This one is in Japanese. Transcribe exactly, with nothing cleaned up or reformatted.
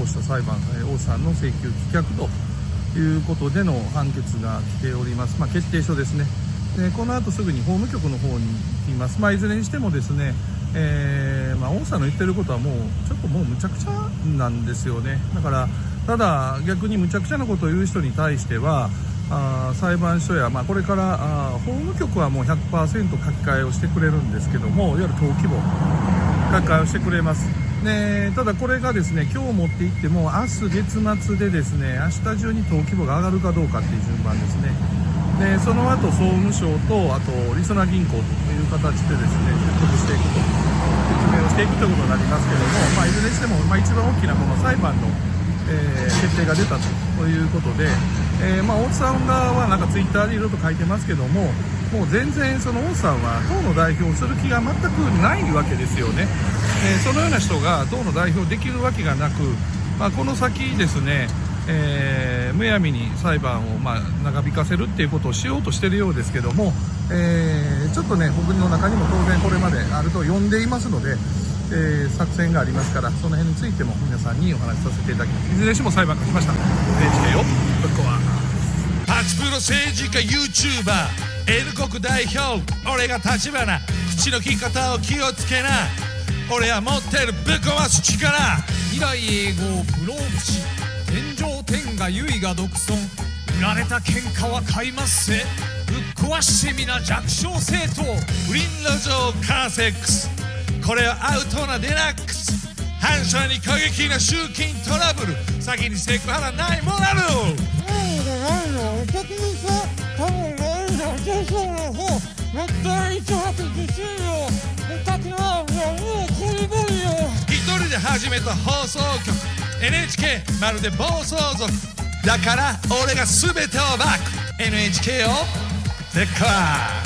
起した裁判、王さんの請求棄却ということでの判決が来ております。まあ、決定書ですね。でこの後すぐに法務局の方に行きます。まあ、いずれにしてもですね、えーまあ、王さんの言ってることはもうちょっともうむちゃくちゃなんですよね。だからただ逆にむちゃくちゃなことを言う人に対してはあ裁判所や、まあ、これからあ法務局はもう ひゃくパーセント 書き換えをしてくれるんですけども、いわゆる登記簿書き換えをしてくれます。でただこれがですね、今日持っていっても明日月末でですね、明日中に登記簿が上がるかどうかっていう順番ですね。でその後総務省とあとりそな銀行という形でですね説得していくと説明をしていくということになりますけども、まあ、いずれにしても、まあ、一番大きなこの裁判の、えー、決定が出たということで、えーまあ、大津さん側はなんかツイッターでいろいろと書いてますけども、もう全然その大津さんは党の代表をする気が全くないわけですよね。えー、そのような人が党の代表できるわけがなく、まあ、この先ですね、えー、むやみに裁判をまあ長引かせるっていうことをしようとしているようですけども、えー、ちょっとね僕の中にも当然これまであると読んでいますので、えー、作戦がありますから、その辺についても皆さんにお話しさせていただきます。いずれにしても裁判勝ちました エヌエイチケー をぶっ壊パチプロ政治家 YouTuber N 国代表俺が立花、口の利き方を気をつけな、俺は持ってるぶっ壊す力、 未来永劫不老不死、天上天下唯我独尊、売られた喧嘩は買いますせ、ぶっ壊してみな弱小政党、 不倫路上カーセックス、これはアウトなデラックス、反射に過激な集金トラブル、先にセクハラないモラル、 何がないのお得にさ、多分ないんだお手相の方、もったい一泊自信よ、おたくはもうこりごりよ、 一人で始めた放送局 エヌエイチケー まるで暴走族だから俺が全てをバック エヌエイチケー を絶好